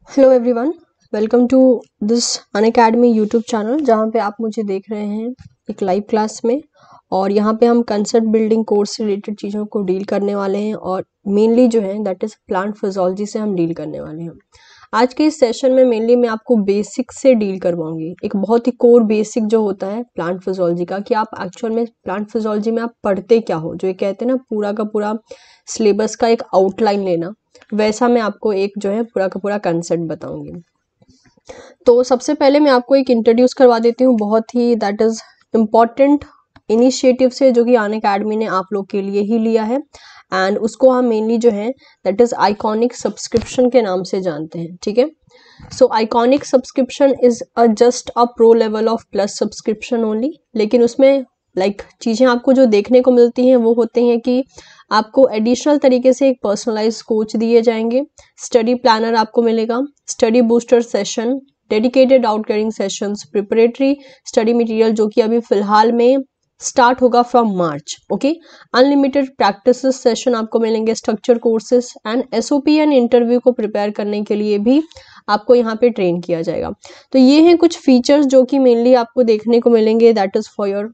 Hello everyone, welcome to this Unacademy YouTube channel जहाँ पे आप मुझे देख रहे हैं एक लाइव क्लास में। और यहाँ पे हम कंसेप्ट बिल्डिंग कोर्स से रिलेटेड चीज़ों को डील करने वाले हैं और मेनली जो है दैट इज़ प्लांट फिजियोलॉजी से हम डील करने वाले हैं। आज के इस सेशन में मेनली मैं आपको बेसिक से डील करवाऊंगी, एक बहुत ही कोर बेसिक जो होता है प्लांट फिजियोलॉजी का, कि आप एक्चुअल में प्लांट फिजियोलॉजी में आप पढ़ते क्या हो, जो ये कहते हैं ना पूरा का पूरा सिलेबस का एक आउटलाइन लेना, वैसा मैं आपको एक जो है पूरा का पूरा कंसेप्ट बताऊंगी। तो सबसे पहले मैं आपको एक इंट्रोड्यूस करवा देती हूँ बहुत ही दैट इज इम्पॉर्टेंट इनिशिएटिव से, जो कि अनअकैडमी ने आप लोग के लिए ही लिया है एंड उसको हम मेनली जो है दैट इज आइकॉनिक सब्सक्रिप्शन के नाम से जानते हैं। ठीक है, so iconic subscription is just a pro level of plus subscription only, लेकिन उसमें चीज़ें आपको जो देखने को मिलती हैं वो होते हैं कि आपको एडिशनल तरीके से एक पर्सनलाइज कोच दिए जाएंगे, स्टडी प्लानर आपको मिलेगा, study booster session, dedicated outgoing sessions, preparatory study material जो कि अभी फिलहाल में स्टार्ट होगा from March. Okay, unlimited practice session आपको मिलेंगे, structure courses and SOP and interview को प्रिपेयर करने के लिए भी आपको यहाँ पे ट्रेन किया जाएगा। तो ये हैं कुछ फीचर्स जो कि मेनली आपको देखने को मिलेंगे that is for your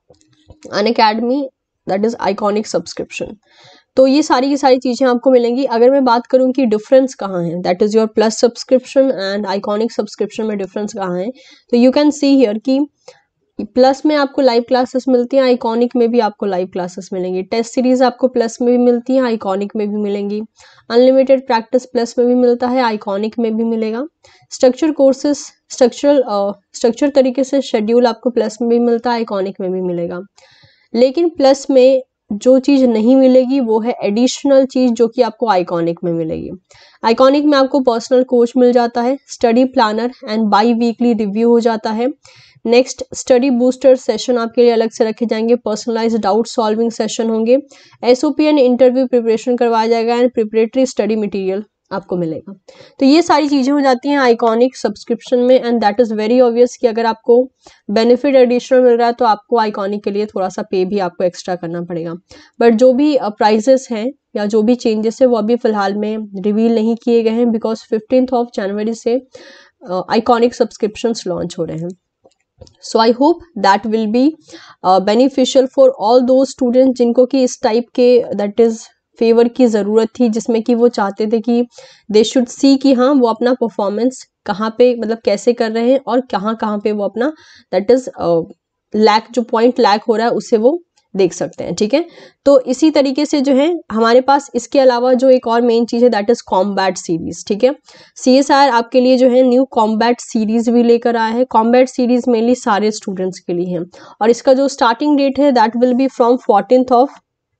Unacademy, that is iconic subscription. तो ये सारी की सारी चीज़ें आपको मिलेंगी। अगर मैं बात करूं कि डिफरेंस कहाँ है, that is your plus subscription and iconic subscription में डिफरेंस कहाँ है, तो यू कैन सी हियर कि प्लस में आपको लाइव क्लासेस मिलती हैं, आइकॉनिक में भी आपको लाइव क्लासेस मिलेंगी, टेस्ट सीरीज आपको प्लस में भी मिलती है, आइकॉनिक में भी मिलेंगी, अनलिमिटेड प्रैक्टिस प्लस में भी मिलता है, आइकॉनिक में भी मिलेगा, स्ट्रक्चर कोर्सेस स्ट्रक्चर तरीके से शेड्यूल आपको प्लस में भी मिलता है, आइकॉनिक में भी मिलेगा। लेकिन प्लस में जो चीज़ नहीं मिलेगी वो है एडिशनल चीज़ जो कि आपको आइकॉनिक में मिलेगी। आइकॉनिक में आपको पर्सनल कोच मिल जाता है, study planner and biweekly review हो जाता है। नेक्स्ट, स्टडी बूस्टर सेशन आपके लिए अलग से रखे जाएंगे, पर्सनलाइज्ड डाउट सॉल्विंग सेशन होंगे, एसओपी एंड इंटरव्यू प्रिपरेशन करवाया जाएगा एंड प्रिपरेटरी स्टडी मटेरियल आपको मिलेगा। तो ये सारी चीज़ें हो जाती हैं आइकॉनिक सब्सक्रिप्शन में and that is very obvious कि अगर आपको बेनिफिट एडिशनल मिल रहा है तो आपको आइकॉनिक के लिए थोड़ा सा पे भी आपको एक्स्ट्रा करना पड़ेगा। बट जो भी प्राइजेस हैं या जो भी चेंजेस है वो अभी फिलहाल में रिवील नहीं किए गए हैं, बिकॉज 15 जनवरी से आइकॉनिक सब्सक्रिप्शंस लॉन्च हो रहे हैं। So I hope that will be beneficial for all those students जिनको कि इस टाइप के दैट इज फेवर की ज़रूरत थी, जिसमें कि वो चाहते थे कि दे शुड सी कि हाँ वो अपना परफॉर्मेंस कहाँ पे कैसे कर रहे हैं और कहाँ कहाँ पे वो अपना दैट इज लैक जो पॉइंट लैक हो रहा है उससे वो देख सकते हैं। ठीक है, तो इसी तरीके से जो है हमारे पास इसके अलावा जो एक और मेन चीज़ है दैट इज कॉम्बैट सीरीज। ठीक है, CSR आपके लिए जो है न्यू कॉम्बैट सीरीज भी लेकर आया है। कॉम्बैट सीरीज मेनली सारे स्टूडेंट्स के लिए है और इसका जो स्टार्टिंग डेट है that will be from 14th of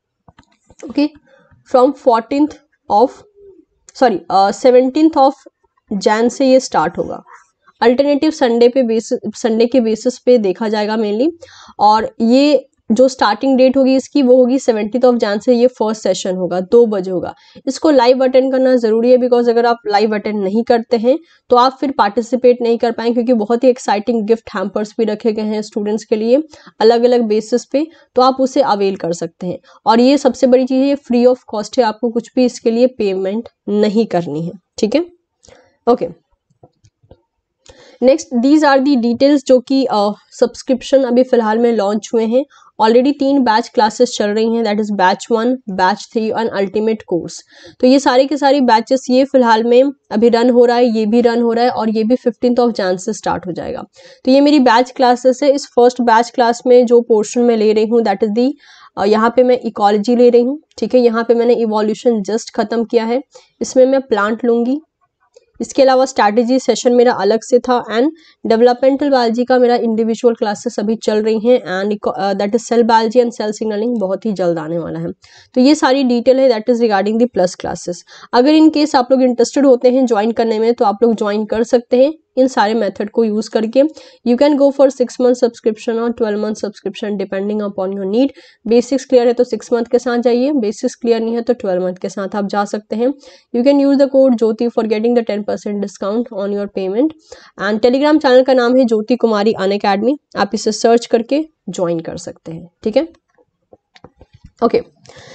17th of Jan से ये स्टार्ट होगा। अल्टरनेटिव संडे के बेसिस पे देखा जाएगा मेनली, और ये जो स्टार्टिंग डेट होगी इसकी वो होगी 17th ऑफ जैन से। ये फर्स्ट सेशन होगा, 2 बजे होगा। इसको लाइव अटेंड करना जरूरी है, बिकॉज अगर आप लाइव अटेंड नहीं करते हैं तो आप फिर पार्टिसिपेट नहीं कर पाएंगे, क्योंकि बहुत ही एक्साइटिंग गिफ्ट हैम्पर्स भी रखे गए हैं स्टूडेंट्स के लिए अलग अलग बेसिस पे, तो आप उसे अवेल कर सकते हैं। और ये सबसे बड़ी चीज़ है, ये फ्री ऑफ कॉस्ट है, आपको कुछ भी इसके लिए पेमेंट नहीं करनी है। ठीक है, okay. Next, these are the details जो कि सब्सक्रिप्शन अभी फिलहाल में लॉन्च हुए हैं। ऑलरेडी 3 बैच क्लासेस चल रही हैं, that is batch 1, batch 3 and ultimate course. तो ये सारे के सारी बैचेस ये फिलहाल में अभी रन हो रहा है, ये भी रन हो रहा है और ये भी 15th ऑफ जैन से स्टार्ट हो जाएगा। तो ये मेरी बैच क्लासेस है। इस फर्स्ट बैच क्लास में जो पोर्शन में ले रही हूँ दैट इज दी यहाँ पे मैं इकोलॉजी ले रही हूँ। ठीक है, यहाँ पे मैंने इवोल्यूशन जस्ट खत्म किया है, इसमें मैं प्लांट लूंगी। इसके अलावा स्ट्रैटेजी सेशन मेरा अलग से था एंड डेवलपमेंटल बायोलॉजी का मेरा इंडिविजुअल क्लासेस अभी चल रही हैं and that is cell biology and cell signalling बहुत ही जल्द आने वाला है। तो ये सारी डिटेल है that is regarding the plus classes. अगर इन केस आप लोग इंटरेस्टेड होते हैं ज्वाइन करने में तो आप लोग ज्वाइन कर सकते हैं इन सारे मेथड को यूज करके। You can go for 6 month subscription और 12 month subscription depending upon your need. Basics clear है तो 6 मंथ के साथ जाइए, बेसिक्स क्लियर नहीं है तो 12 मंथ के साथ आप जा सकते हैं। You can use the code Jyoti for getting the 10% discount on your payment. And Telegram channel का नाम है ज्योति कुमारी अनअकैडमी, आप इसे सर्च करके ज्वाइन कर सकते हैं। ठीक है, ओके।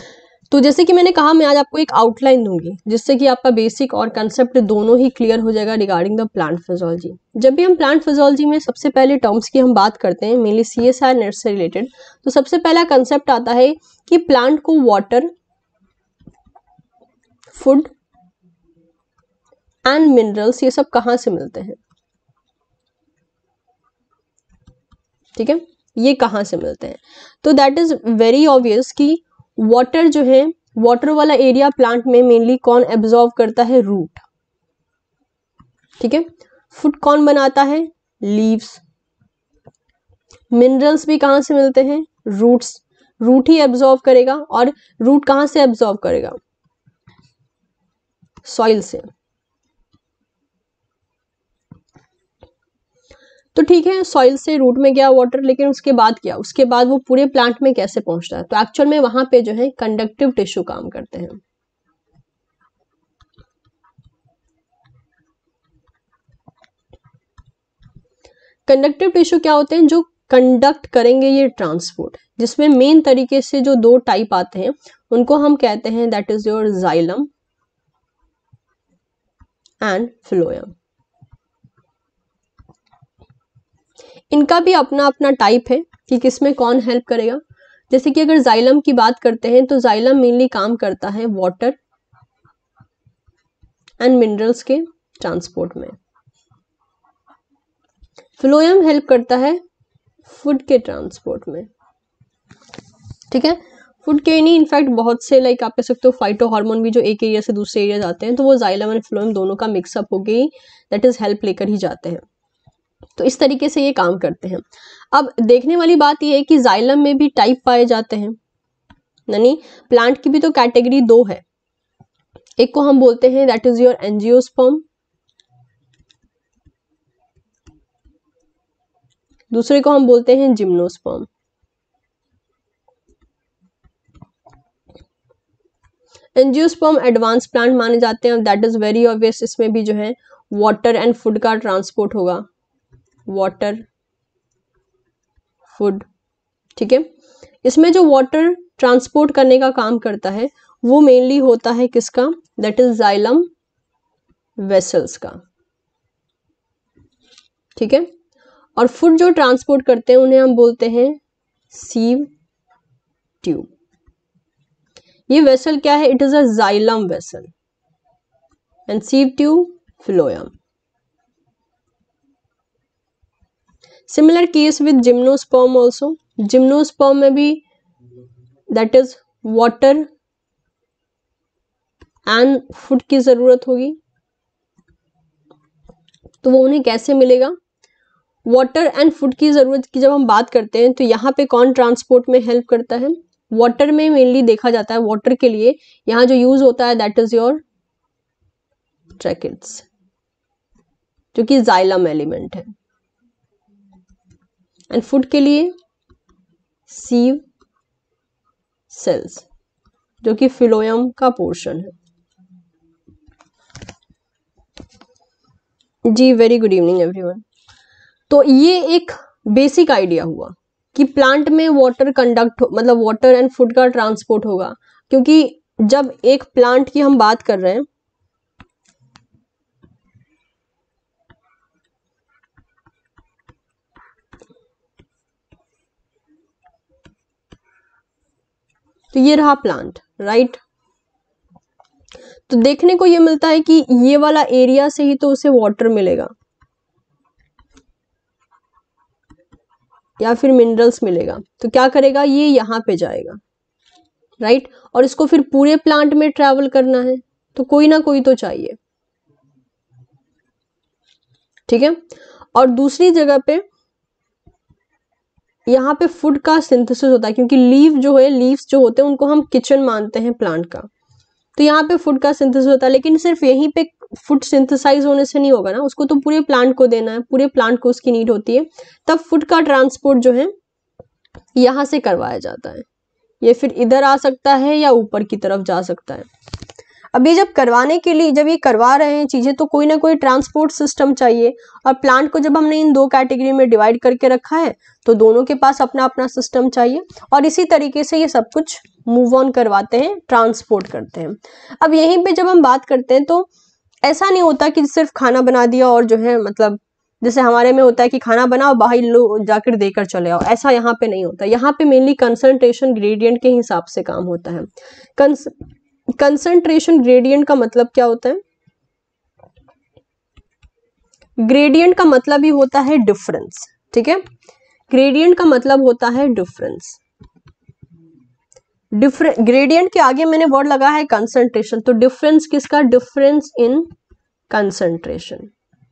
तो जैसे कि मैंने कहा, मैं आज आपको एक आउटलाइन दूंगी जिससे कि आपका बेसिक और कंसेप्ट दोनों ही क्लियर हो जाएगा रिगार्डिंग द प्लांट फिजियोलॉजी। जब भी हम प्लांट फिजियोलॉजी में सबसे पहले टर्म्स की हम बात करते हैं, मेनली CSIR नेट से रिलेटेड, तो सबसे पहला कंसेप्ट आता है कि प्लांट को वाटर, फूड एंड मिनरल्स ये सब कहाँ से मिलते हैं। ठीक है, ये कहाँ से मिलते हैं? तो दैट इज वेरी ऑब्वियस कि वाटर जो है, वाटर वाला एरिया प्लांट में मेनली कौन एब्जॉर्व करता है? रूट। ठीक है, फूड कौन बनाता है? लीव्स। मिनरल्स भी कहाँ से मिलते हैं? रूट्स। रूट ही एब्जॉर्व करेगा, और रूट कहाँ से एब्जॉर्व करेगा? सॉइल से। तो ठीक है, सॉइल से रूट में गया वाटर, लेकिन उसके बाद क्या? उसके बाद वो पूरे प्लांट में कैसे पहुंचता है? तो एक्चुअल में वहां पे जो है कंडक्टिव टिश्यू काम करते हैं। कंडक्टिव टिश्यू क्या होते हैं? जो कंडक्ट करेंगे ये ट्रांसपोर्ट, जिसमें मेन तरीके से जो दो टाइप आते हैं उनको हम कहते हैं that is your xylem and phloem. इनका भी अपना अपना टाइप है कि किसमें कौन हेल्प करेगा। जैसे कि अगर जाइलम की बात करते हैं तो जाइलम मेनली काम करता है वाटर एंड मिनरल्स के ट्रांसपोर्ट में। फ्लोएम हेल्प करता है फूड के ट्रांसपोर्ट में। ठीक है, फूड के नहीं, इनफैक्ट बहुत से लाइक आप कह सकते हो फाइटो हार्मोन भी जो एक एरिया से दूसरे एरिया जाते हैं, तो वो जाइलम एंड फ्लोएम दोनों का मिक्सअप हो गई, दैट इज हेल्प लेकर ही जाते हैं। तो इस तरीके से ये काम करते हैं। अब देखने वाली बात ये है कि जाइलम में भी टाइप पाए जाते हैं, यानी प्लांट की भी तो कैटेगरी दो है। एक को हम बोलते हैं दैट इज योर एंजियोस्पर्म, दूसरे को हम बोलते हैं जिम्नोस्पर्म। एंजियोस्पर्म एडवांस प्लांट माने जाते हैं, दैट इज वेरी ऑब्वियस। इसमें भी जो है वाटर एंड फूड का ट्रांसपोर्ट होगा, वाटर फूड। ठीक है, इसमें जो वाटर ट्रांसपोर्ट करने का काम करता है वो मेनली होता है किसका? दैट इज जाइलम वेसल्स का। ठीक है, और फूड जो ट्रांसपोर्ट करते हैं उन्हें हम बोलते हैं सीव ट्यूब। ये वेसल क्या है? It is a xylem vessel and sieve tube phloem. Similar case with gymnosperm also. Gymnosperm में भी that is water and food की जरूरत होगी, तो वो उन्हें कैसे मिलेगा? वाटर एंड फूड की जरूरत की जब हम बात करते हैं तो यहाँ पे कौन ट्रांसपोर्ट में हेल्प करता है? वाटर में मेनली देखा जाता है, वाटर के लिए यहाँ जो यूज होता है दैट इज योर ट्रैकिड्स, जो कि जाइलम एलिमेंट है। एंड फूड के लिए सीव सेल्स, जो कि फिलोयम का पोर्शन है। जी, वेरी गुड इवनिंग एवरीवन। तो ये एक बेसिक आइडिया हुआ कि प्लांट में वाटर कंडक्ट, मतलब वाटर एंड फूड का ट्रांसपोर्ट होगा, क्योंकि जब एक प्लांट की हम बात कर रहे हैं तो ये रहा प्लांट, राइट। तो देखने को ये मिलता है कि ये वाला एरिया से ही तो उसे वाटर मिलेगा या फिर मिनरल्स मिलेगा, तो क्या करेगा? ये यहां पे जाएगा, राइट। और इसको फिर पूरे प्लांट में ट्रैवल करना है, तो कोई ना कोई तो चाहिए। ठीक है, और दूसरी जगह पे यहाँ पे फूड का सिंथेसिस होता है, क्योंकि लीव जो है, लीव्स जो होते हैं उनको हम किचन मानते हैं प्लांट का, तो यहाँ पे फूड का सिंथेसिस होता है। लेकिन सिर्फ यहीं पे फूड सिंथेसाइज होने से नहीं होगा ना, उसको तो पूरे प्लांट को देना है, पूरे प्लांट को उसकी नीड होती है, तब फूड का ट्रांसपोर्ट जो है यहाँ से करवाया जाता है। ये फिर इधर आ सकता है या ऊपर की तरफ जा सकता है। अब ये जब करवाने के लिए, जब ये करवा रहे हैं चीजें, तो कोई ना कोई ट्रांसपोर्ट सिस्टम चाहिए, और प्लांट को जब हमने इन दो कैटेगरी में डिवाइड करके रखा है तो दोनों के पास अपना अपना सिस्टम चाहिए, और इसी तरीके से ये सब कुछ मूव ऑन करवाते हैं, ट्रांसपोर्ट करते हैं। अब यहीं पे जब हम बात करते हैं तो ऐसा नहीं होता कि सिर्फ खाना बना दिया और जो है मतलब जैसे हमारे में होता है कि खाना बनाओ बाहर लो जाकर देकर चले आओ, ऐसा यहाँ पे नहीं होता। यहाँ पे मेनली कंसंट्रेशन ग्रेडियंट के हिसाब से काम होता है। कंसंट्रेशन ग्रेडियंट का मतलब क्या होता है? ग्रेडियंट का मतलब ही होता है डिफरेंस, ठीक है। ग्रेडियंट का मतलब होता है डिफरेंस। ग्रेडियंट के आगे मैंने वर्ड लगा है कंसंट्रेशन, तो डिफरेंस किसका? डिफरेंस इन कंसंट्रेशन,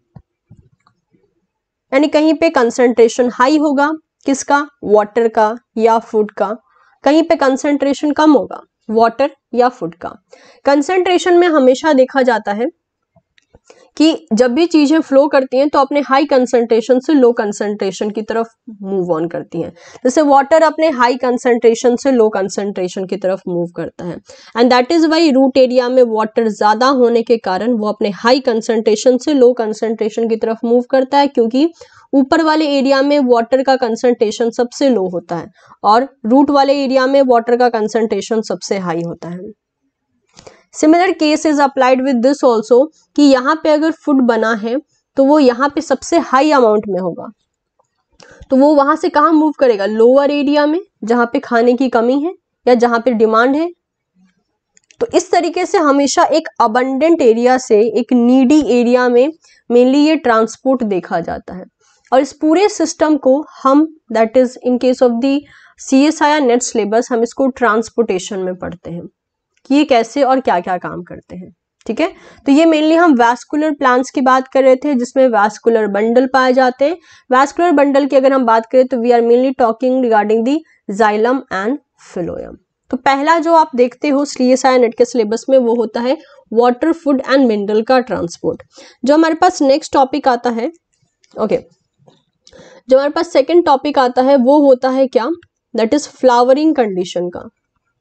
यानी कहीं पे कंसंट्रेशन हाई होगा किसका? वाटर का या फूड का, कहीं पे कंसंट्रेशन कम होगा वाटर या फूड का। कंसंट्रेशन में हमेशा देखा जाता है कि जब भी चीजें फ्लो करती हैं तो अपने हाई कंसंट्रेशन से लो कंसंट्रेशन की तरफ मूव ऑन करती हैं। जैसे वाटर अपने हाई कंसंट्रेशन से लो कंसंट्रेशन की तरफ मूव करता है, and that is why root area में वाटर ज्यादा होने के कारण वो अपने हाई कंसंट्रेशन से लो कंसंट्रेशन की तरफ मूव करता है, क्योंकि ऊपर वाले एरिया में वाटर का कंसंट्रेशन सबसे लो होता है और रूट वाले एरिया में वाटर का कंसंट्रेशन सबसे हाई होता है। Similar case is applied with this also कि यहाँ पे अगर फूड बना है तो वो यहाँ पे सबसे हाई अमाउंट में होगा, तो वो वहां से कहाँ मूव करेगा? लोअर एरिया में जहां पे खाने की कमी है या जहां पे डिमांड है। तो इस तरीके से हमेशा एक अबंडेंट एरिया से एक नीडी एरिया में मेनली ये ट्रांसपोर्ट देखा जाता है। और इस पूरे सिस्टम को हम that is in case of the CSIR NET syllabus हम इसको ट्रांसपोर्टेशन में पढ़ते हैं कि ये कैसे और क्या क्या काम करते हैं, ठीक है। तो ये मेनली हम वैस्कुलर प्लांट्स की बात कर रहे थे जिसमें वैस्कुलर बंडल पाए जाते हैं। वैस्कुलर बंडल की अगर हम बात करें तो we are mainly talking regarding the xylem and phloem. तो पहला जो आप देखते हो CSIR नेट के सिलेबस में वो होता है वाटर, फूड एंड मिनरल का ट्रांसपोर्ट। जो हमारे पास नेक्स्ट टॉपिक आता है, ओके, जो हमारे पास सेकेंड टॉपिक आता है वो होता है क्या? दैट इज फ्लावरिंग कंडीशन का।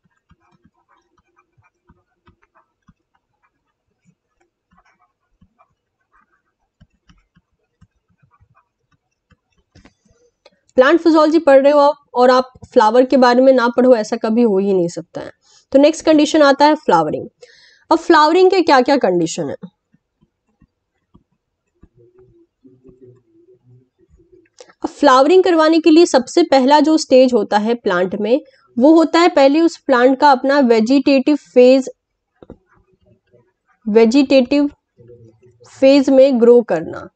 प्लांट फिजियोलॉजी पढ़ रहे हो आप और आप फ्लावर के बारे में ना पढ़ो, ऐसा कभी हो ही नहीं सकता है। तो नेक्स्ट कंडीशन आता है फ्लावरिंग। अब फ्लावरिंग के क्या क्या कंडीशन है? अब फ्लावरिंग करवाने के लिए सबसे पहला जो स्टेज होता है प्लांट में वो होता है पहले उस प्लांट का अपना वेजिटेटिव फेज में ग्रो करना।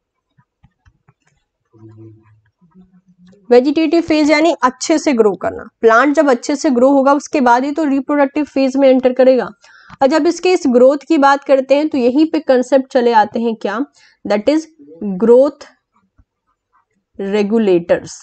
वेजिटेटिव फेज यानी अच्छे से ग्रो करना। प्लांट जब अच्छे से ग्रो होगा उसके बाद ही तो रिप्रोडक्टिव फेज में एंटर करेगा। और जब इसके इस ग्रोथ की बात करते हैं तो यहीं पे कंसेप्ट चले आते हैं क्या? That is growth regulators.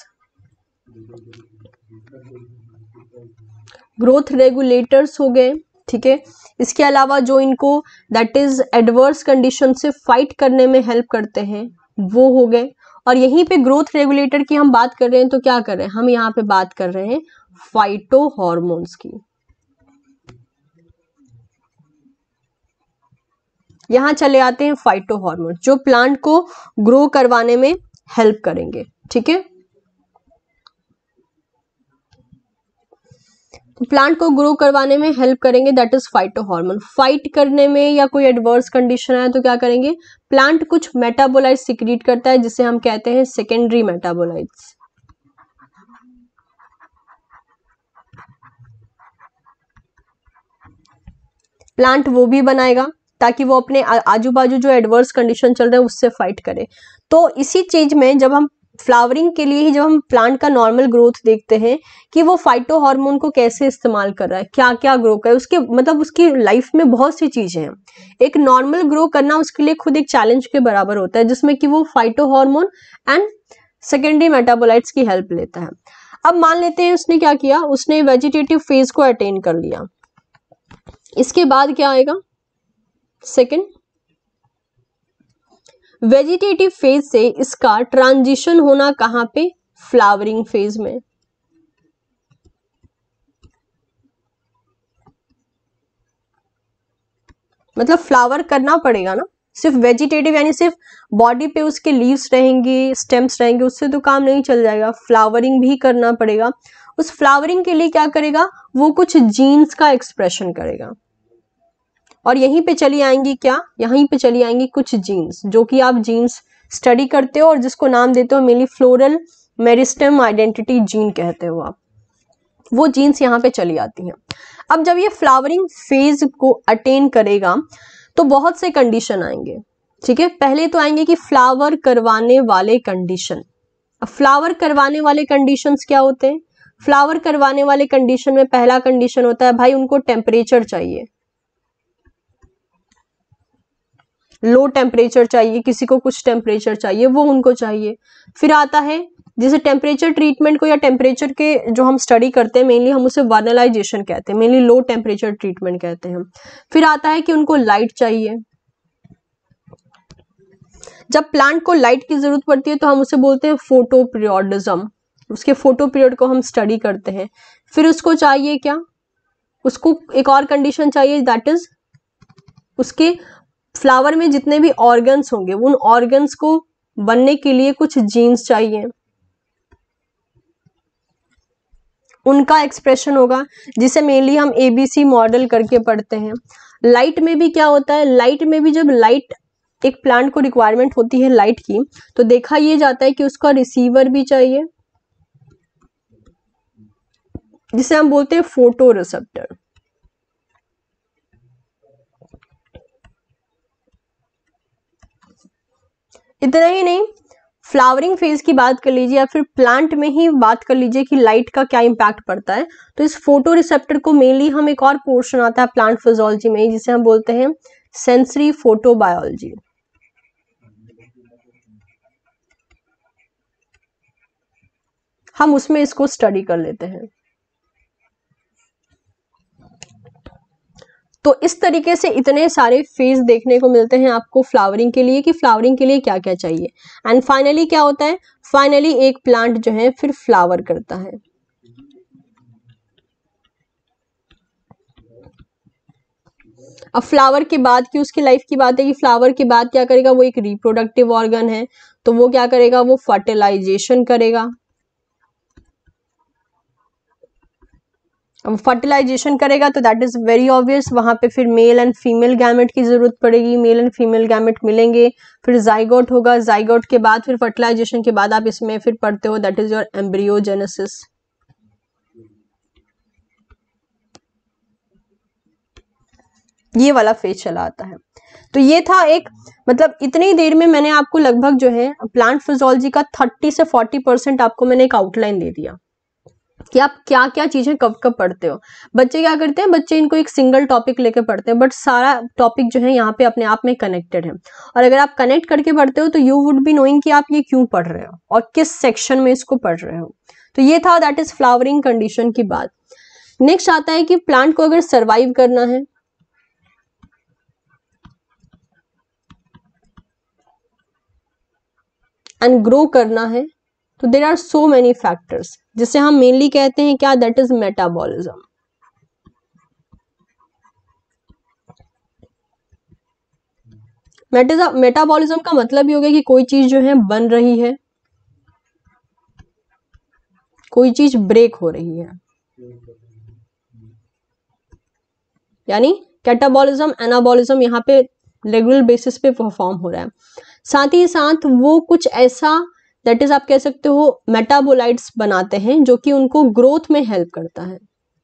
Growth regulators हो गए, ठीक है। इसके अलावा जो इनको दैट इज एडवर्स कंडीशन से फाइट करने में हेल्प करते हैं वो हो गए। और यहीं पे ग्रोथ रेगुलेटर की हम बात कर रहे हैं तो क्या कर रहे हैं हम? यहाँ पे बात कर रहे हैं फाइटो हॉर्मोन्स की। यहां चले आते हैं फाइटो हॉर्मोन जो प्लांट को ग्रो करवाने में हेल्प करेंगे, ठीक है। प्लांट को ग्रो करवाने में हेल्प करेंगे that is phytohormone. Fight करने में या कोई एडवर्स कंडीशन है तो क्या करेंगे? प्लांट कुछ मेटाबोलाइट्स सिक्रीट करता है जिसे हम कहते हैं सेकेंडरी मेटाबोलाइट्स। प्लांट वो भी बनाएगा ताकि वो अपने आजू बाजू जो एडवर्स कंडीशन चल रहा है उससे फाइट करे। तो इसी चीज में जब हम फ्लावरिंग के लिए ही जब हम प्लांट का नॉर्मल ग्रोथ देखते हैं कि वो फाइटो हार्मोन को कैसे इस्तेमाल कर रहा है, क्या क्या ग्रो कर, उसके मतलब उसकी लाइफ में बहुत सी चीजें हैं। एक नॉर्मल ग्रो करना उसके लिए खुद एक चैलेंज के बराबर होता है जिसमें कि वो phytohormone and secondary metabolites की हेल्प लेता है। अब मान लेते हैं उसने क्या किया, उसने वेजिटेटिव फेज को अटेन कर लिया। इसके बाद क्या आएगा? सेकेंड वेजिटेटिव फेज से इसका ट्रांजिशन होना कहां पे? फ्लावरिंग फेज में। मतलब फ्लावर करना पड़ेगा ना, सिर्फ वेजिटेटिव यानी सिर्फ बॉडी पे उसके लीव्स रहेंगे, स्टेम्स रहेंगे, उससे तो काम नहीं चल जाएगा, फ्लावरिंग भी करना पड़ेगा। उस फ्लावरिंग के लिए क्या करेगा, वो कुछ जीन्स का एक्सप्रेशन करेगा। और यहीं पे चली आएंगी क्या, यहीं पे चली आएंगी कुछ जीन्स, जो कि आप जीन्स स्टडी करते हो और जिसको नाम देते हो mainly floral meristem identity gene कहते हो आप, वो जीन्स यहाँ पे चली आती हैं। अब जब ये फ्लावरिंग फेज को अटेन करेगा तो बहुत से कंडीशन आएंगे, ठीक है। पहले तो आएंगे कि फ्लावर करवाने वाले कंडीशन। अब फ्लावर करवाने वाले कंडीशंस क्या होते हैं, फ्लावर करवाने वाले कंडीशन में पहला कंडीशन होता है भाई उनको टेम्परेचर चाहिए, लो टेम्परेचर चाहिए, किसी को कुछ टेम्परेचर चाहिए वो उनको चाहिए। फिर आता है जैसे टेम्परेचर ट्रीटमेंट को या टेम्परेचर के जो हम स्टडी करते हैं मेनली हम उसे वर्नलाइजेशन कहते हैं, मेनली लो टेम्परेचर ट्रीटमेंट कहते हैं। फिर आता है कि उनको लाइट चाहिए, जब प्लांट को लाइट की जरूरत पड़ती है तो हम उसे बोलते हैं फोटो पीरियोडिज्म, उसके फोटो पीरियड को हम स्टडी करते हैं। फिर उसको चाहिए क्या, उसको एक और कंडीशन चाहिए, दैट इज उसके फ्लावर में जितने भी ऑर्गन्स होंगे उन ऑर्गन्स को बनने के लिए कुछ जीन्स चाहिए, उनका एक्सप्रेशन होगा, जिसे मेनली हम एबीसी मॉडल करके पढ़ते हैं। लाइट में भी क्या होता है, लाइट में भी जब लाइट एक प्लांट को रिक्वायरमेंट होती है लाइट की, तो देखा यह जाता है कि उसका रिसीवर भी चाहिए, जिसे हम बोलते हैं फोटो रिसेप्टर। इतना ही नहीं, फ्लावरिंग फेज की बात कर लीजिए या फिर प्लांट में ही बात कर लीजिए कि लाइट का क्या इंपैक्ट पड़ता है, तो इस फोटो रिसेप्टर को मेनली हम एक और पोर्शन आता है प्लांट फिजियोलॉजी में जिसे हम बोलते हैं सेंसरी फोटोबायोलॉजी। हम उसमें इसको स्टडी कर लेते हैं। तो इस तरीके से इतने सारे फेज देखने को मिलते हैं आपको फ्लावरिंग के लिए कि फ्लावरिंग के लिए क्या क्या चाहिए। एंड फाइनली क्या होता है, फाइनली एक प्लांट जो है फिर फ्लावर करता है। अब फ्लावर के बाद की उसकी लाइफ की बात है कि फ्लावर के बाद क्या करेगा, वो एक रिप्रोडक्टिव ऑर्गन है, तो वो क्या करेगा, वो फर्टिलाइजेशन करेगा। अब फर्टिलाइजेशन करेगा तो दैट इज वेरी ऑब्वियस, वहां पे फिर मेल एंड फीमेल गैमेट की जरूरत पड़ेगी, मेल एंड फीमेल गैमेट मिलेंगे, फिर जाइगोट होगा, जाइगोट के बाद फिर फर्टिलाइजेशन के बाद आप इसमें फिर पढ़ते हो दैट इज योर एम्ब्रियोजेनेसिस। ये वाला फेज चला आता है। तो ये था एक, मतलब इतनी देर में मैंने आपको लगभग जो है प्लांट फिजियोलॉजी का 30 से 40% आपको मैंने एक आउटलाइन दे दिया कि आप क्या क्या चीजें कब कब पढ़ते हो। बच्चे क्या करते हैं, बच्चे इनको एक सिंगल टॉपिक लेके पढ़ते हैं, बट सारा टॉपिक जो है यहाँ पे अपने आप में कनेक्टेड है, और अगर आप कनेक्ट करके पढ़ते हो तो यू वुड बी नोइंग कि आप ये क्यों पढ़ रहे हो और किस सेक्शन में इसको पढ़ रहे हो। तो ये था दैट इज फ्लावरिंग कंडीशन की बात। नेक्स्ट आता है कि प्लांट को अगर सर्वाइव करना है एंड ग्रो करना है तो there are so many factors, जिसे हम मेनली कहते हैं क्या, दैट इज मेटाबॉलिज्म। मेटाबॉलिज्म का मतलब ही हो गया कि कोई चीज जो है बन रही है, कोई चीज ब्रेक हो रही है, यानी कैटाबॉलिज्म एनाबॉलिज्म यहाँ पे रेगुलर बेसिस पे परफॉर्म हो रहा है। साथ ही साथ वो कुछ ऐसा दैट इज आप कह सकते हो मेटाबोलाइट्स बनाते हैं जो कि उनको ग्रोथ में हेल्प करता है,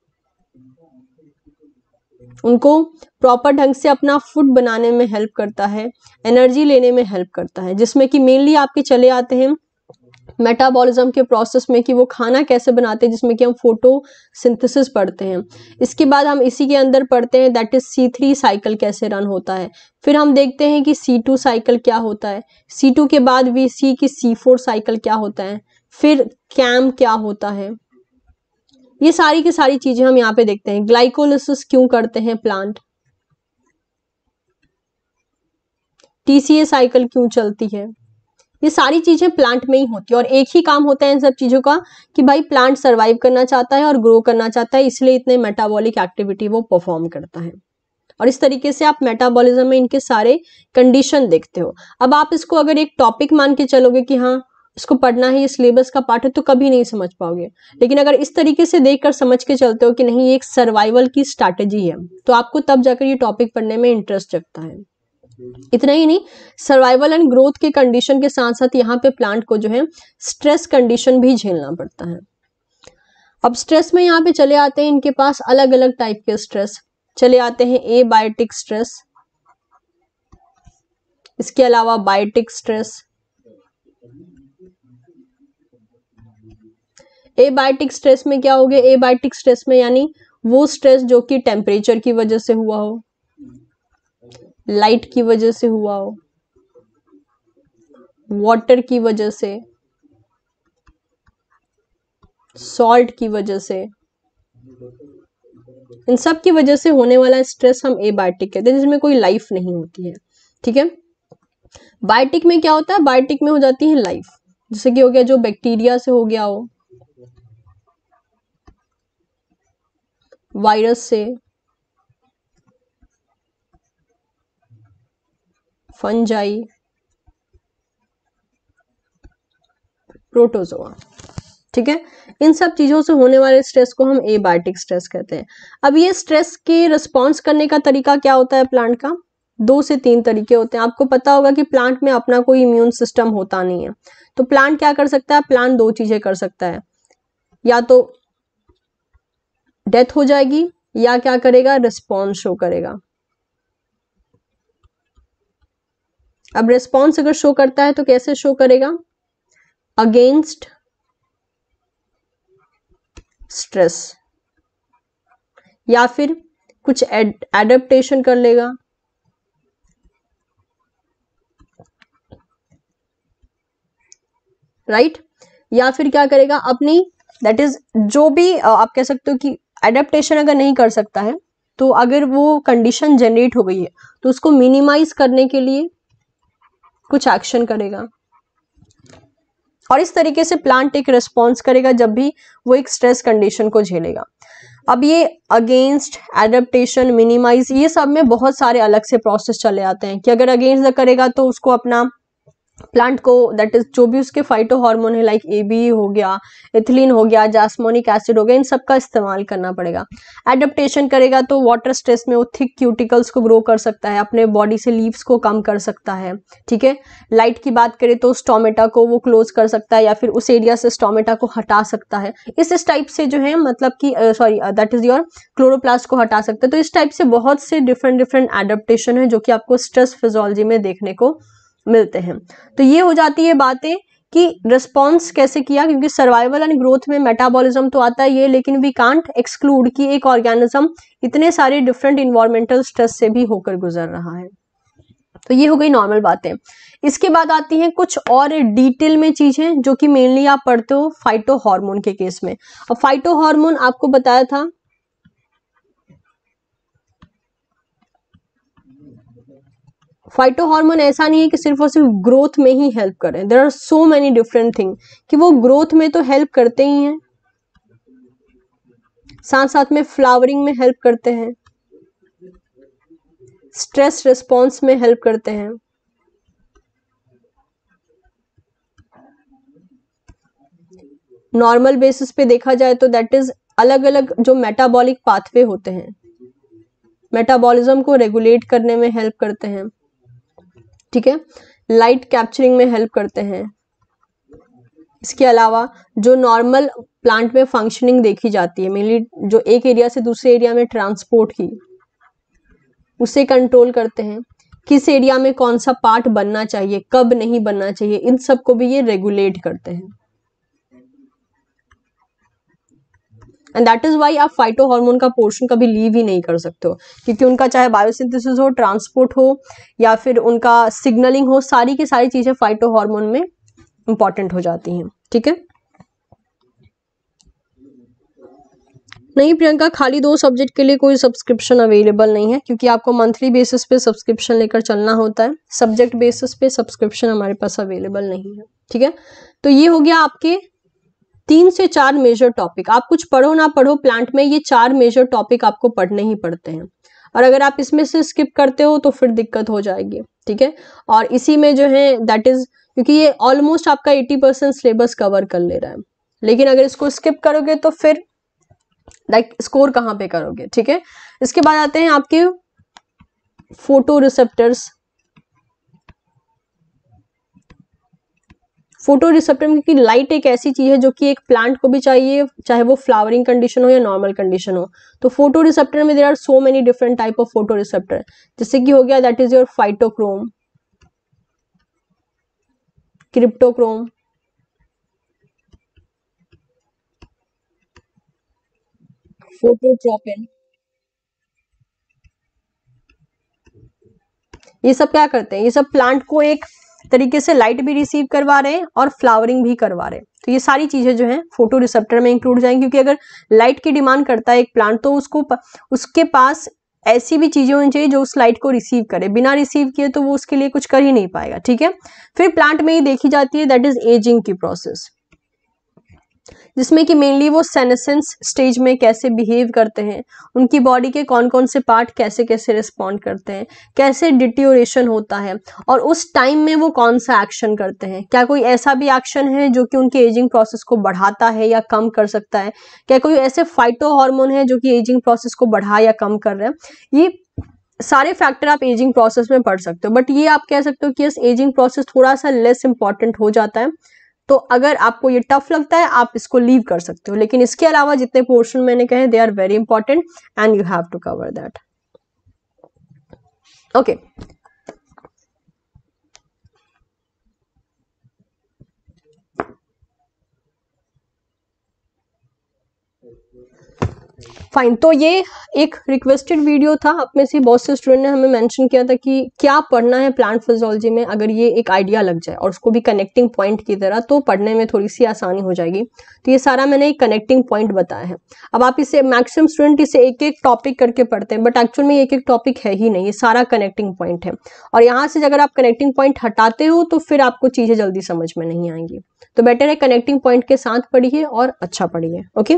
उनको प्रॉपर ढंग से अपना फूड बनाने में हेल्प करता है, एनर्जी लेने में हेल्प करता है, जिसमें कि मेनली आपके चले आते हैं मेटाबॉलिज्म के प्रोसेस में कि वो खाना कैसे बनाते हैं, जिसमें कि हम फोटोसिंथेसिस पढ़ते हैं। इसके बाद हम इसी के अंदर पढ़ते हैं दैट इज C3 साइकिल कैसे रन होता है। फिर हम देखते हैं कि C2 साइकिल क्या होता है, C2 के बाद वी सी की C4 साइकिल क्या होता है, फिर कैम क्या होता है। ये सारी की सारी चीजें हम यहाँ पे देखते हैं। ग्लाइकोलिसिस क्यों करते हैं प्लांट, TCA साइकिल क्यों चलती है, ये सारी चीजें प्लांट में ही होती है। और एक ही काम होता है इन सब चीजों का कि भाई प्लांट सरवाइव करना चाहता है और ग्रो करना चाहता है, इसलिए इतने मेटाबॉलिक एक्टिविटी वो परफॉर्म करता है। और इस तरीके से आप मेटाबॉलिज्म में इनके सारे कंडीशन देखते हो। अब आप इसको अगर एक टॉपिक मान के चलोगे कि हाँ इसको पढ़ना है, ये सिलेबस का पार्ट है, तो कभी नहीं समझ पाओगे। लेकिन अगर इस तरीके से देखकर समझ के चलते हो कि नहीं ये एक सर्वाइवल की स्ट्रैटेजी है, तो आपको तब जाकर ये टॉपिक पढ़ने में इंटरेस्ट जगता है। इतना ही नहीं, सर्वाइवल एंड ग्रोथ के कंडीशन के साथ साथ यहाँ पे प्लांट को जो है स्ट्रेस कंडीशन भी झेलना पड़ता है। अब स्ट्रेस में यहाँ पे चले आते हैं, इनके पास अलग अलग टाइप के स्ट्रेस चले आते हैं। एबायोटिक स्ट्रेस, इसके अलावा बायोटिक स्ट्रेस। एबायोटिक स्ट्रेस में क्या हो गया, एबायोटिक स्ट्रेस में यानी वो स्ट्रेस जो कि टेम्परेचर की वजह से हुआ हो, लाइट की वजह से हुआ हो, वाटर की वजह से, सॉल्ट की वजह से, इन सब की वजह से होने वाला स्ट्रेस हम एबायोटिक कहते हैं, जिसमें कोई लाइफ नहीं होती है। ठीक है, बायोटिक में क्या होता है, बायोटिक में हो जाती है लाइफ, जैसे कि हो गया जो बैक्टीरिया से हो गया हो, वायरस से, फंजाई, प्रोटोजोआ। ठीक है, इन सब चीजों से होने वाले स्ट्रेस को हम एबायोटिक स्ट्रेस कहते हैं। अब ये स्ट्रेस के रिस्पॉन्स करने का तरीका क्या होता है प्लांट का, 2 से 3 तरीके होते हैं। आपको पता होगा कि प्लांट में अपना कोई इम्यून सिस्टम होता नहीं है, तो प्लांट क्या कर सकता है, प्लांट 2 चीजें कर सकता है, या तो डेथ हो जाएगी या क्या करेगा, रिस्पॉन्स शो करेगा। अब रिस्पॉन्स अगर शो करता है तो कैसे शो करेगा, अगेंस्ट स्ट्रेस, या फिर कुछ एडेप्टेशन कर लेगा, राइट, या फिर क्या करेगा अपनी, दैट इज जो भी आप कह सकते हो कि एडेप्टेशन अगर नहीं कर सकता है तो अगर वो कंडीशन जनरेट हो गई है तो उसको मिनिमाइज करने के लिए कुछ एक्शन करेगा, और इस तरीके से प्लांट एक रिस्पॉन्स करेगा जब भी वो एक स्ट्रेस कंडीशन को झेलेगा। अब ये अगेंस्ट, एडेप्टेशन, मिनिमाइज, ये सब में बहुत सारे अलग से प्रोसेस चले आते हैं कि अगर अगेंस्ट करेगा तो उसको अपना प्लांट को, दैट इज जो भी उसके फाइटो हार्मोन है लाइक एबी हो गया, एथिलीन हो गया, जास्मोनिक एसिड हो गया, इन सब का इस्तेमाल करना पड़ेगा। एडेप्टेशन करेगा तो वाटर स्ट्रेस में वो थिक क्यूटिकल्स को ग्रो कर सकता है, अपने बॉडी से लीव्स को कम कर सकता है। ठीक है, लाइट की बात करें तो स्टोमेटा को वो क्लोज कर सकता है या फिर उस एरिया से स्टोमेटा को हटा सकता है। इस टाइप से जो है मतलब कि sorry that is your chloroplast को हटा सकता है। तो इस टाइप से बहुत से डिफरेंट एडेप्टेशन है जो कि आपको स्ट्रेस फिजियोलॉजी में देखने को मिलते हैं। तो ये हो जाती है बातें कि रिस्पॉन्स कैसे किया, क्योंकि सर्वाइवल एंड ग्रोथ में मेटाबॉलिज्म तो आता है ये, लेकिन वी कांट एक्सक्लूड कि एक ऑर्गेनिज्म इतने सारे डिफरेंट इन्वायरमेंटल स्ट्रेस से भी होकर गुजर रहा है। तो ये हो गई नॉर्मल बातें। इसके बाद आती हैं कुछ और डिटेल में चीजें जो कि मेनली आप पढ़ते हो फाइटो हार्मोन के केस में। अब फाइटो हार्मोन आपको बताया था फाइटो हार्मोन ऐसा नहीं है कि सिर्फ और सिर्फ ग्रोथ में ही हेल्प करें, there are so many different thing कि वो ग्रोथ में तो हेल्प करते ही हैं, साथ साथ में फ्लावरिंग में हेल्प करते हैं, स्ट्रेस रिस्पॉन्स में हेल्प करते हैं, नॉर्मल बेसिस पे देखा जाए तो दैट इज अलग अलग जो मेटाबॉलिक पाथवे होते हैं मेटाबॉलिज्म को रेगुलेट करने में हेल्प करते हैं। ठीक है, लाइट कैप्चरिंग में हेल्प करते हैं। इसके अलावा जो नॉर्मल प्लांट में फंक्शनिंग देखी जाती है, मेनली जो एक एरिया से दूसरे एरिया में ट्रांसपोर्ट की, उसे कंट्रोल करते हैं। किस एरिया में कौन सा पार्ट बनना चाहिए, कब नहीं बनना चाहिए, इन सब को भी ये रेगुलेट करते हैं। एंड दैट इज वाई आप फाइटो हार्मोन का पोर्शन कभी लीव ही नहीं कर सकते हो, क्योंकि उनका चाहे बायोसिंथेसिस हो, ट्रांसपोर्ट हो या फिर उनका सिग्नलिंग हो, सारी की सारी चीजें फाइटो हार्मोन में इंपॉर्टेंट हो जाती हैं। ठीक है, नहीं प्रियंका, खाली 2 सब्जेक्ट के लिए कोई सब्सक्रिप्शन अवेलेबल नहीं है, क्योंकि आपको मंथली बेसिस पे सब्सक्रिप्शन लेकर चलना होता है। सब्जेक्ट बेसिस पे सब्सक्रिप्शन हमारे पास अवेलेबल नहीं है। ठीक है, तो ये हो गया आपके 3 से 4 मेजर टॉपिक। आप कुछ पढ़ो ना पढ़ो, प्लांट में ये 4 मेजर टॉपिक आपको पढ़ने ही पड़ते हैं, और अगर आप इसमें से स्किप करते हो तो फिर दिक्कत हो जाएगी। ठीक है, और इसी में जो है दैट इज क्योंकि ये ऑलमोस्ट आपका 80% सिलेबस कवर कर ले रहा है। लेकिन अगर इसको स्किप करोगे तो फिर लाइक स्कोर कहाँ पे करोगे, ठीक है। इसके बाद आते हैं आपके फोटो रिसेप्टर्स। फोटो रिसेप्टर में, क्योंकि लाइट एक ऐसी चीज है जो कि एक प्लांट को भी चाहिए, चाहे वो फ्लावरिंग कंडीशन हो या नॉर्मल कंडीशन हो। तो फोटो रिसेप्टर में there are so many different type of photoreceptor, जैसे कि हो गया that is your phytochrome, cryptochrome, phototropin. ये सब क्या करते हैं, ये सब प्लांट को एक तरीके से लाइट भी रिसीव करवा रहे हैं और फ्लावरिंग भी करवा रहे हैं। तो ये सारी चीजें जो हैं फोटो रिसेप्टर में इंक्लूड जाएंगी, क्योंकि अगर लाइट की डिमांड करता है एक प्लांट तो उसके पास ऐसी भी चीजें होनी चाहिए जो उस लाइट को रिसीव करे। बिना रिसीव किए तो वो उसके लिए कुछ कर ही नहीं पाएगा, ठीक है। फिर प्लांट में ही देखी जाती है दैट इज एजिंग की प्रोसेस, जिसमें कि मेनली वो सेनेसेंस स्टेज में कैसे बिहेव करते हैं, उनकी बॉडी के कौन कौन से पार्ट कैसे कैसे रिस्पॉन्ड करते हैं, कैसे डिट्योरेशन होता है, और उस टाइम में वो कौन सा एक्शन करते हैं। क्या कोई ऐसा भी एक्शन है जो कि उनके एजिंग प्रोसेस को बढ़ाता है या कम कर सकता है, क्या कोई ऐसे फाइटो हार्मोन है जो कि एजिंग प्रोसेस को बढ़ा या कम कर रहे हैं। ये सारे फैक्टर आप एजिंग प्रोसेस में पढ़ सकते हो, बट ये आप कह सकते हो कि यस एजिंग प्रोसेस थोड़ा सा लेस इंपॉर्टेंट हो जाता है। तो अगर आपको ये टफ लगता है आप इसको लीव कर सकते हो, लेकिन इसके अलावा जितने पोर्शन मैंने कहे they are very important and you have to cover that. Okay, fine. तो ये एक रिक्वेस्टेड वीडियो था, आप में से बहुत से स्टूडेंट ने हमें मेंशन किया था कि क्या पढ़ना है प्लांट फिजियोलॉजी में, अगर ये एक आइडिया लग जाए और उसको भी कनेक्टिंग पॉइंट की तरह, तो पढ़ने में थोड़ी सी आसानी हो जाएगी। तो ये सारा मैंने एक कनेक्टिंग पॉइंट बताया है। अब आप इसे मैक्सिमम स्टूडेंट इसे एक एक टॉपिक करके पढ़ते हैं, बट एक्चुअल में एक एक टॉपिक है ही नहीं, ये सारा कनेक्टिंग पॉइंट है। और यहाँ से अगर आप कनेक्टिंग पॉइंट हटाते हो तो फिर आपको चीजें जल्दी समझ में नहीं आएंगी। तो बेटर है कनेक्टिंग पॉइंट के साथ पढ़िए और अच्छा पढ़िए। Okay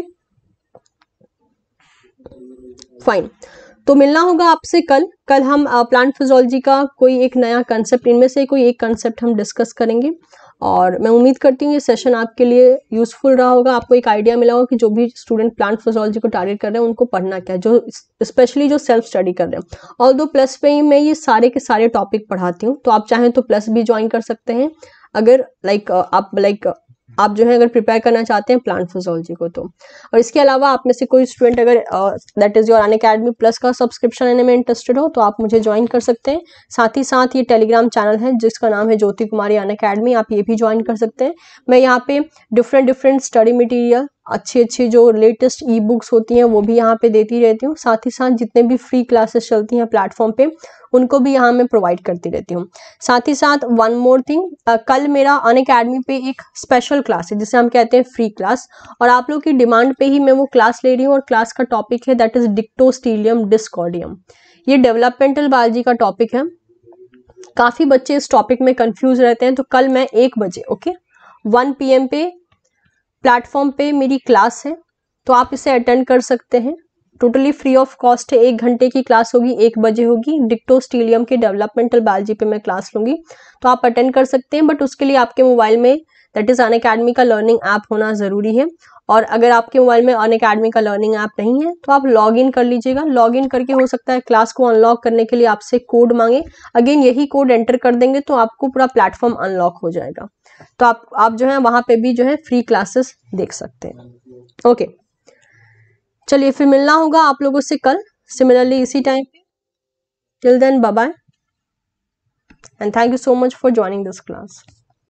fine. तो मिलना होगा आपसे कल हम प्लांट फिजियोलॉजी का कोई एक नया कंसेप्ट, इनमें से कोई एक कंसेप्ट हम डिस्कस करेंगे। और मैं उम्मीद करती हूँ ये सेशन आपके लिए यूजफुल रहा होगा, आपको एक आइडिया मिला होगा कि जो भी स्टूडेंट प्लांट फिजियोलॉजी को टारगेट कर रहे हैं उनको पढ़ना क्या है, जो स्पेशली जो सेल्फ स्टडी कर रहे हैं। ऑल्दो प्लस पे ही मैं ये सारे के सारे टॉपिक पढ़ाती हूँ, तो आप चाहें तो प्लस भी ज्वाइन कर सकते हैं अगर आप जो है अगर प्रिपेयर करना चाहते हैं प्लांट फिजियोलॉजी को तो। और इसके अलावा आप में से कोई स्टूडेंट अगर that is your Unacademy plus का सब्सक्रिप्शन लेने में इंटरेस्टेड हो तो आप मुझे ज्वाइन कर सकते हैं। साथ ही साथ ये टेलीग्राम चैनल है जिसका नाम है ज्योति कुमारी अनअकैडमी, आप ये भी ज्वाइन कर सकते हैं। मैं यहाँ पे डिफरेंट स्टडी मटेरियल, अच्छी जो लेटेस्ट ई बुक्स होती हैं वो भी यहाँ पे देती रहती हूँ। साथ ही साथ जितने भी फ्री क्लासेस चलती हैं प्लेटफॉर्म पे उनको भी यहाँ मैं प्रोवाइड करती रहती हूँ। साथ ही साथ वन मोर थिंग, कल मेरा अनअकैडमी पे एक स्पेशल क्लास है जिसे हम कहते हैं फ्री क्लास, और आप लोग की डिमांड पे ही मैं वो क्लास ले रही हूँ। और क्लास का टॉपिक है दैट इज डिक्टोस्टीलियम डिस्कॉर्डियम। ये डेवलपमेंटल बायोलॉजी का टॉपिक है। काफी बच्चे इस टॉपिक में कंफ्यूज रहते हैं, तो कल मैं 1 बजे 1 PM पे प्लेटफॉर्म पे मेरी क्लास है, तो आप इसे अटेंड कर सकते हैं। टोटली फ्री ऑफ कॉस्ट है, 1 घंटे की क्लास होगी, 1 बजे होगी। डिक्टोस्टीलियम के डेवलपमेंटल बायोलॉजी पे मैं क्लास लूंगी, तो आप अटेंड कर सकते हैं। बट उसके लिए आपके मोबाइल में दैट इज अनअकैडमी का लर्निंग ऐप होना जरूरी है। और अगर आपके मोबाइल में अनअकैडमी का लर्निंग ऐप नहीं है तो आप लॉग इन कर लीजिएगा। लॉग इन करके हो सकता है क्लास को अनलॉक करने के लिए आपसे कोड मांगे, अगेन यही कोड एंटर कर देंगे तो आपको पूरा प्लेटफॉर्म अनलॉक हो जाएगा। तो आप जो है वहां पे भी जो है फ्री क्लासेस देख सकते हैं। ओके चलिए फिर मिलना होगा आप लोगों से कल सिमिलरली इसी टाइम पे। Till then bye bye and thank you so much for joining this class.